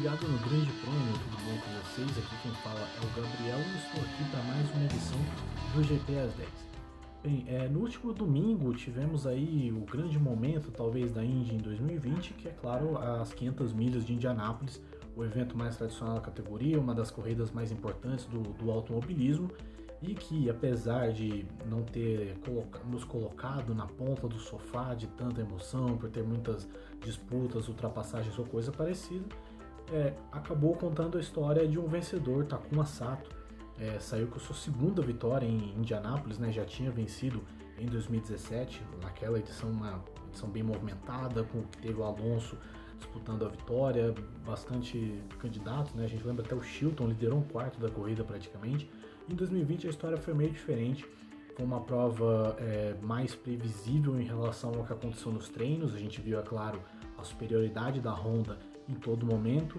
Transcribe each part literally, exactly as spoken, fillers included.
ligado no Grande Prêmio, tudo bom com vocês? Aqui quem fala é o Gabriel e estou aqui para mais uma edição do G P às dez. Bem, é, no último domingo tivemos aí o grande momento, talvez, da Indy em dois mil e vinte, que é claro, as quinhentas milhas de Indianápolis, o evento mais tradicional da categoria, uma das corridas mais importantes do, do automobilismo, e que apesar de não ter coloca- nos colocado na ponta do sofá de tanta emoção, por ter muitas disputas, ultrapassagens ou coisa parecida, é, acabou contando a história de um vencedor, Takuma Sato. É, saiu com sua segunda vitória em Indianápolis, né? Já tinha vencido em dois mil e dezessete, naquela edição, uma edição bem movimentada, com que teve o Alonso disputando a vitória, bastante candidatos, né? A gente lembra até o Chilton liderou um quarto da corrida praticamente. Em dois mil e vinte a história foi meio diferente, foi uma prova é, mais previsível em relação ao que aconteceu nos treinos. A gente viu, é claro, a superioridade da Honda em todo momento,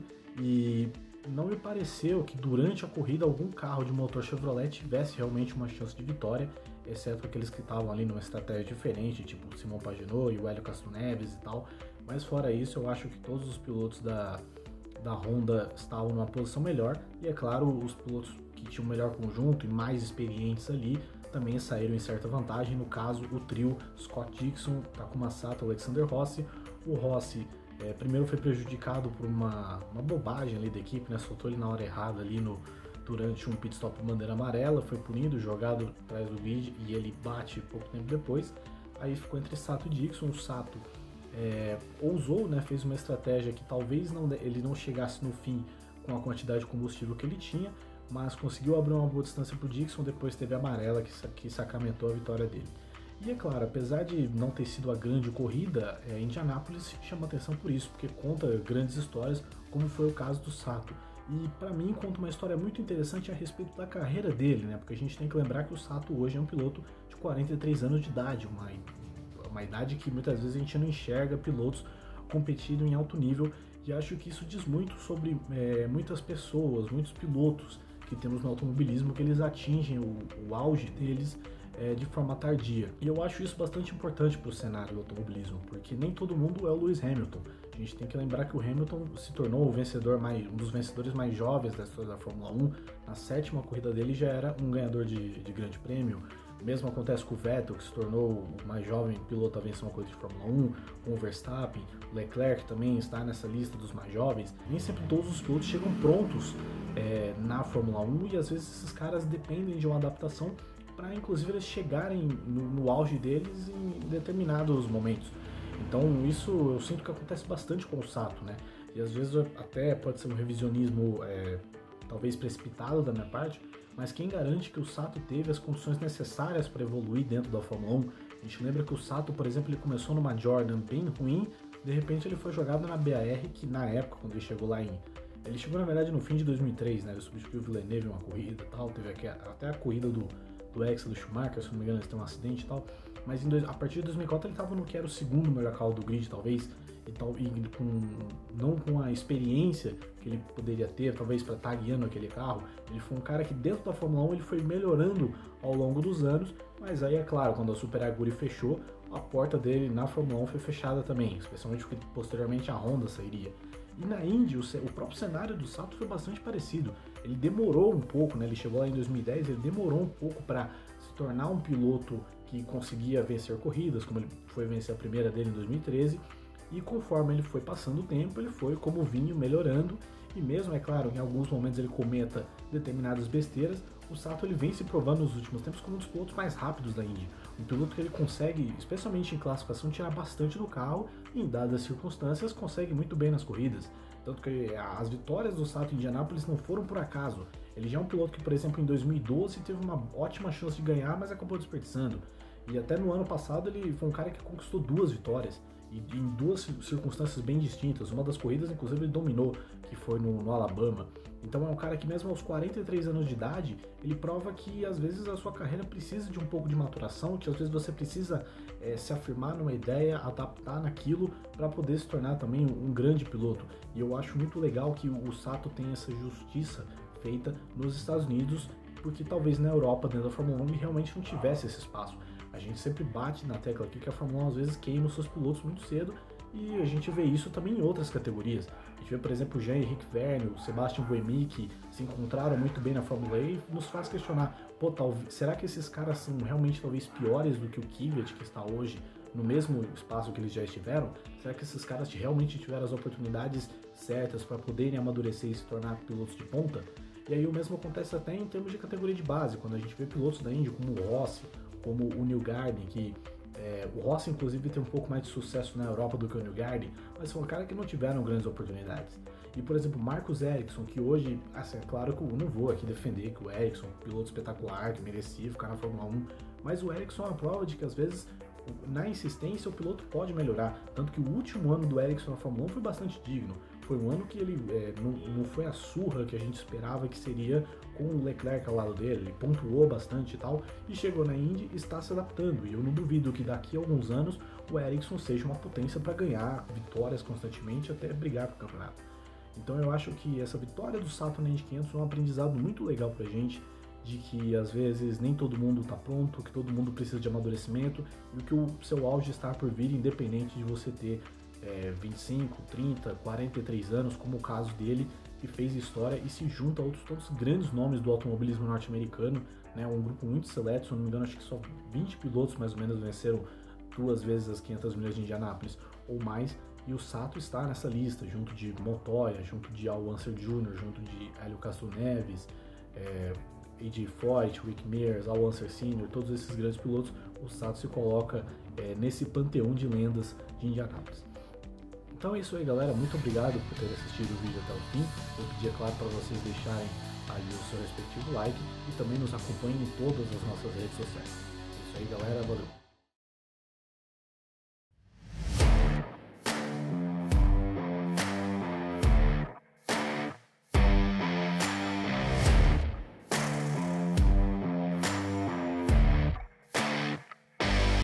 e não me pareceu que durante a corrida algum carro de motor Chevrolet tivesse realmente uma chance de vitória, exceto aqueles que estavam ali numa estratégia diferente, tipo o Simon Pagenaud e o Hélio Castro Neves e tal. Mas fora isso, eu acho que todos os pilotos da, da Honda estavam numa posição melhor, e é claro, os pilotos que tinham um melhor conjunto e mais experientes ali também saíram em certa vantagem. No caso, o trio Scott Dixon, Takuma Sato, Alexander Rossi. O Rossi é, primeiro foi prejudicado por uma, uma bobagem ali da equipe, né? Soltou ele na hora errada ali no, durante um pit stop bandeira amarela, foi punido, jogado atrás do grid, e ele bate pouco tempo depois. Aí ficou entre Sato e Dixon. O Sato é, ousou, né? Fez uma estratégia que talvez não, ele não chegasse no fim com a quantidade de combustível que ele tinha, mas conseguiu abrir uma boa distância para o Dixon. Depois teve a amarela que, que sacramentou a vitória dele. E é claro, apesar de não ter sido a grande corrida, é, Indianápolis chama atenção por isso, porque conta grandes histórias, como foi o caso do Sato. E para mim conta uma história muito interessante a respeito da carreira dele, né? Porque a gente tem que lembrar que o Sato hoje é um piloto de quarenta e três anos de idade, uma, uma idade que muitas vezes a gente não enxerga pilotos competindo em alto nível, e acho que isso diz muito sobre é, muitas pessoas, muitos pilotos que temos no automobilismo, que eles atingem o, o auge deles É, de forma tardia. E eu acho isso bastante importante para o cenário do automobilismo, porque nem todo mundo é o Lewis Hamilton. A gente tem que lembrar que o Hamilton se tornou o vencedor mais, um dos vencedores mais jovens da história da Fórmula um. Na sétima corrida dele já era um ganhador de, de grande prêmio. O mesmo acontece com o Vettel, que se tornou o mais jovem piloto a vencer uma corrida de Fórmula um, com o Verstappen. O Leclerc também está nessa lista dos mais jovens. Nem sempre todos os pilotos chegam prontos é, na Fórmula um, e às vezes esses caras dependem de uma adaptação para inclusive eles chegarem no, no auge deles em determinados momentos. Então isso eu sinto que acontece bastante com o Sato, né? E às vezes até pode ser um revisionismo é, talvez precipitado da minha parte, mas quem garante que o Sato teve as condições necessárias para evoluir dentro da Fórmula um? A gente lembra que o Sato, por exemplo, ele começou numa Jordan bem ruim, de repente ele foi jogado na B A R, que na época, quando ele chegou lá em... Ele chegou na verdade no fim de dois mil e três, né? Ele substituiu o Villeneuve em uma corrida e tal, teve aqui, até a corrida do do Hexa, do Schumacher, se não me engano, eles têm um acidente e tal, mas em dois, a partir de dois mil e quatro ele estava no que era o segundo melhor carro do grid, talvez, e, tal, e com, não com a experiência que ele poderia ter, talvez, para estar guiando aquele carro. Ele foi um cara que dentro da Fórmula um ele foi melhorando ao longo dos anos, mas aí é claro, quando a Super Aguri fechou, a porta dele na Fórmula um foi fechada também, especialmente porque posteriormente a Honda sairia. E na Indy, o, o próprio cenário do Sato foi bastante parecido. Ele demorou um pouco, né? Ele chegou lá em dois mil e dez, ele demorou um pouco para se tornar um piloto que conseguia vencer corridas, como ele foi vencer a primeira dele em dois mil e treze. E conforme ele foi passando o tempo, ele foi, como vinho, melhorando. E mesmo, é claro, em alguns momentos ele cometa determinadas besteiras, o Sato ele vem se provando nos últimos tempos como um dos pilotos mais rápidos da Indy. Um piloto que ele consegue, especialmente em classificação, tirar bastante do carro e, em dadas circunstâncias, consegue muito bem nas corridas. Tanto que as vitórias do Sato em Indianápolis não foram por acaso. Ele já é um piloto que, por exemplo, em dois mil e doze teve uma ótima chance de ganhar, mas acabou desperdiçando. E até no ano passado ele foi um cara que conquistou duas vitórias, e em duas circunstâncias bem distintas. Uma das corridas, inclusive, ele dominou, que foi no, no Alabama. Então é um cara que mesmo aos quarenta e três anos de idade, ele prova que às vezes a sua carreira precisa de um pouco de maturação, que às vezes você precisa é, se afirmar numa ideia, adaptar naquilo para poder se tornar também um, um grande piloto. E eu acho muito legal que o, o Sato tenha essa justiça feita nos Estados Unidos, porque talvez na Europa, dentro da Fórmula um, ele realmente não tivesse esse espaço. A gente sempre bate na tecla aqui que a Fórmula um às vezes queima os seus pilotos muito cedo, e a gente vê isso também em outras categorias. A gente vê, por exemplo, o Jean-Henrique Verne, o Sebastian Buemi, que se encontraram muito bem na Fórmula E, e nos faz questionar, pô, talvez, será que esses caras são realmente talvez piores do que o Kvyat, que está hoje no mesmo espaço que eles já estiveram? Será que esses caras realmente tiveram as oportunidades certas para poderem amadurecer e se tornar pilotos de ponta? E aí o mesmo acontece até em termos de categoria de base, quando a gente vê pilotos da Indy como o Rossi, como o Newgarden, que é, o Rossi inclusive tem um pouco mais de sucesso na Europa do que o Newgarden, mas são caras que não tiveram grandes oportunidades. E por exemplo, Marcus Ericsson, que hoje, assim, é claro que eu não vou aqui defender que o Ericsson, um piloto espetacular, que merecia ficar na Fórmula um, mas o Ericsson é uma prova de que às vezes na insistência o piloto pode melhorar, tanto que o último ano do Ericsson na Fórmula um foi bastante digno. Foi um ano que ele é, não, não foi a surra que a gente esperava que seria com o Leclerc ao lado dele, ele pontuou bastante e tal, e chegou na Indy e está se adaptando, e eu não duvido que daqui a alguns anos o Ericsson seja uma potência para ganhar vitórias constantemente até brigar pro campeonato. Então eu acho que essa vitória do Sato na Indy quinhentos é um aprendizado muito legal pra gente, de que às vezes nem todo mundo está pronto, que todo mundo precisa de amadurecimento e que o seu auge está por vir, independente de você ter é, vinte e cinco, trinta, quarenta e três anos, como o caso dele, que fez história e se junta a outros todos grandes nomes do automobilismo norte-americano, né, um grupo muito seleto, se eu não me engano, acho que só vinte pilotos mais ou menos venceram duas vezes as quinhentas milhas de Indianápolis ou mais, e o Sato está nessa lista, junto de Montoya, junto de Al Unser Júnior, junto de Hélio Castro Neves, é, A J Foyt, Rick Mears, Al Unser Sênior, todos esses grandes pilotos, o Sato se coloca é, nesse panteão de lendas de Indianápolis. Então é isso aí, galera, muito obrigado por ter assistido o vídeo até o fim. Eu pedi, é claro, para vocês deixarem ali o seu respectivo like e também nos acompanhem em todas as nossas redes sociais. É isso aí, galera, valeu!